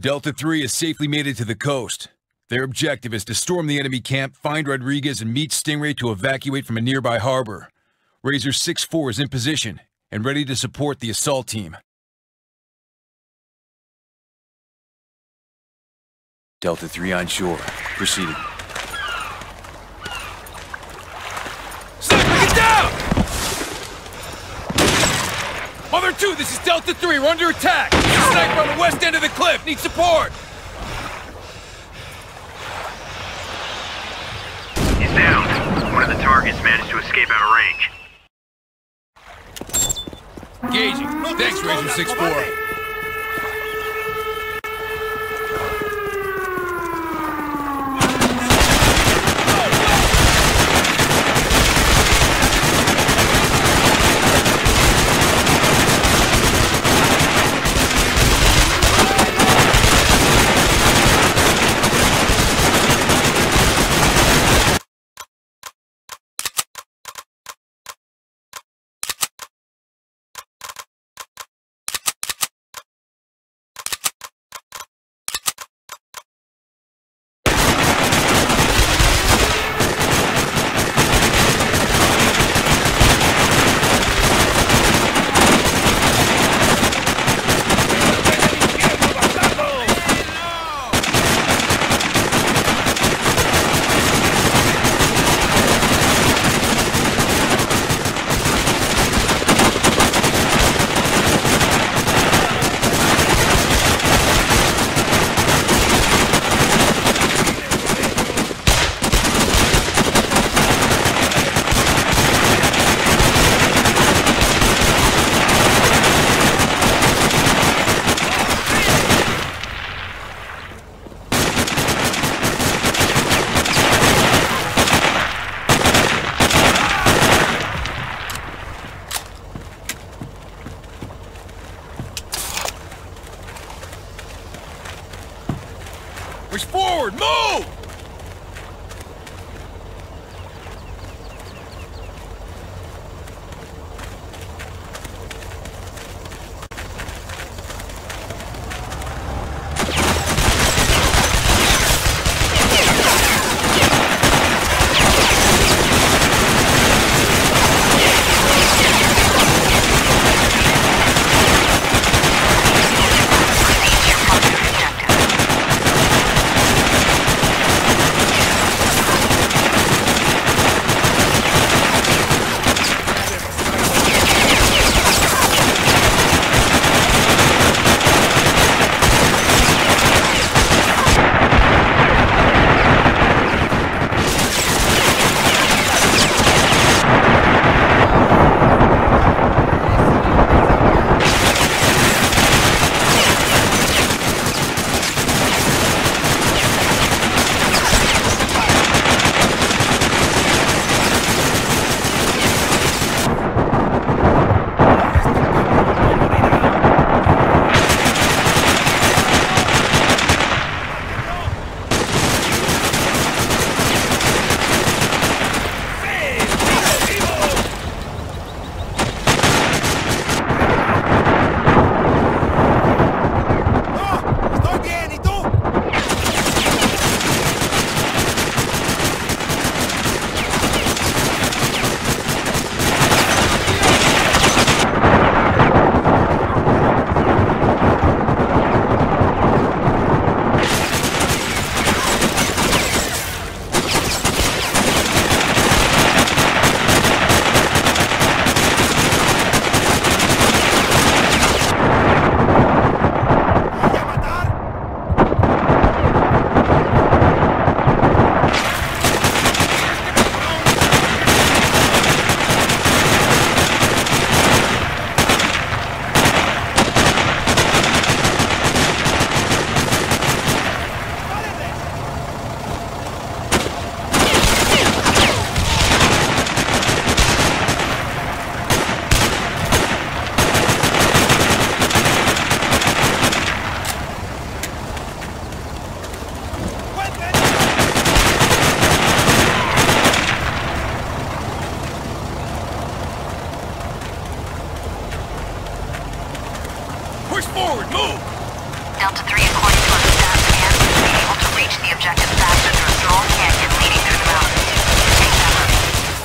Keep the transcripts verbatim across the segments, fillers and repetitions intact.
Delta three has safely made it to the coast. Their objective is to storm the enemy camp, find Rodriguez, and meet Stingray to evacuate from a nearby harbor. Razor six four is in position and ready to support the assault team. Delta three on shore. Proceeding. Sniper, get down! Mother two, this is Delta three. We're under attack. Sniper on the west end of the cliff. Need support. He's down. One of the targets managed to escape out of range. Engaging. Thanks, Razor six four.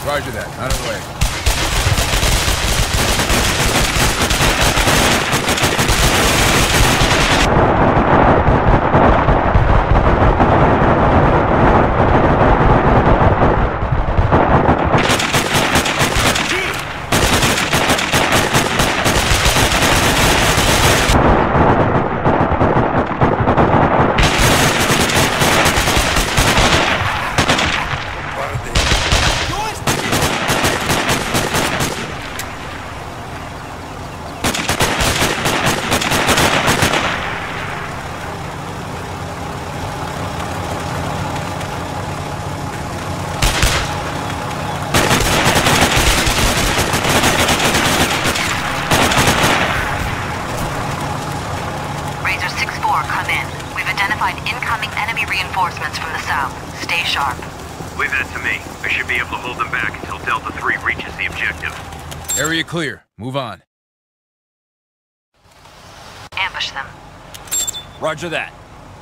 Roger that. On our way. Incoming enemy reinforcements from the south. Stay sharp. Leave that to me. I should be able to hold them back until Delta three reaches the objective. Area clear. Move on. Ambush them. Roger that.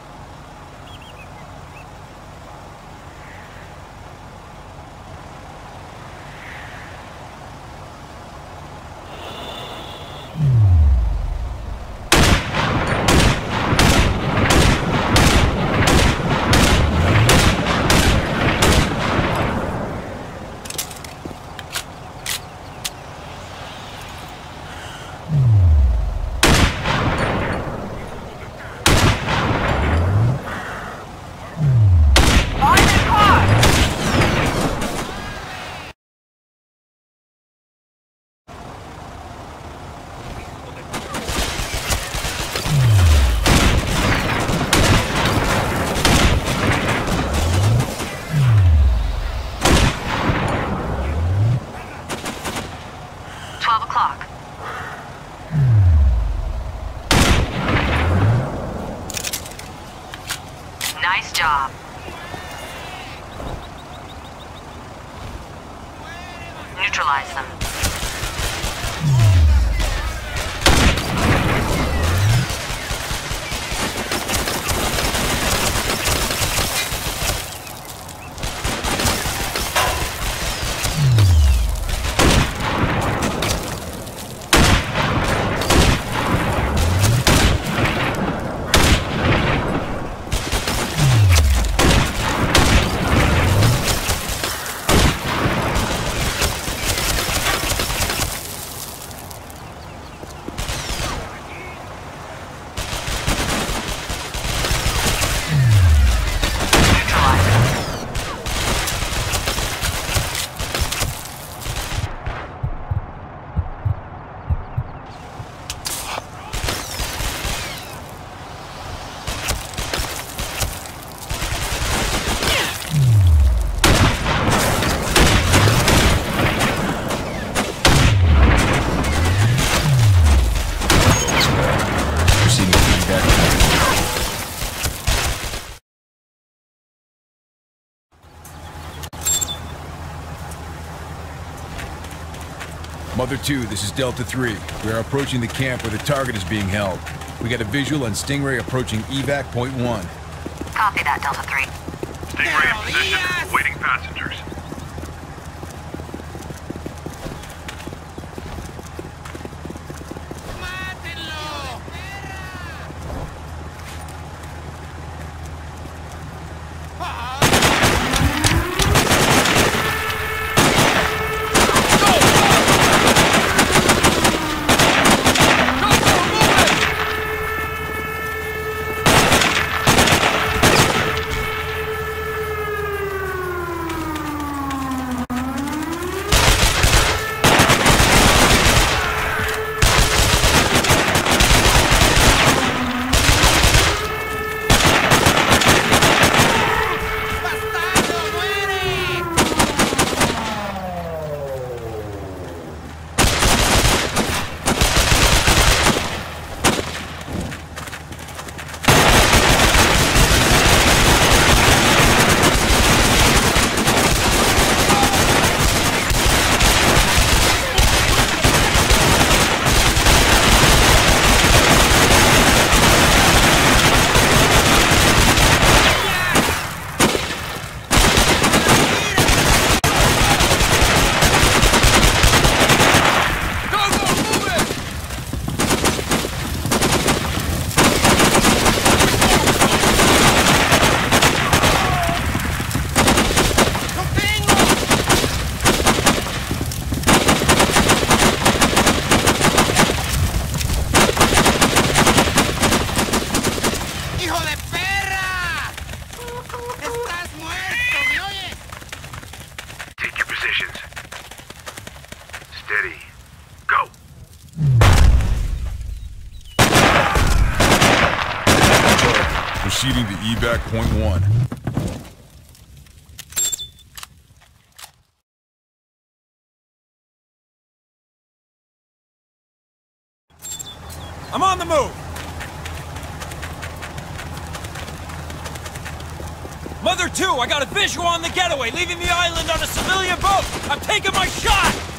twelve o'clock. Nice job. Neutralize them. Mother two, this is Delta three. We are approaching the camp where the target is being held. We got a visual on Stingray approaching evac point one. Copy that, Delta three. Stingray in position, waiting passengers. positions. Steady. Go. Proceeding to evac point one. I'm on the move! Mother two, I got a visual on the getaway, leaving the island on a civilian boat! I'm taking my shot!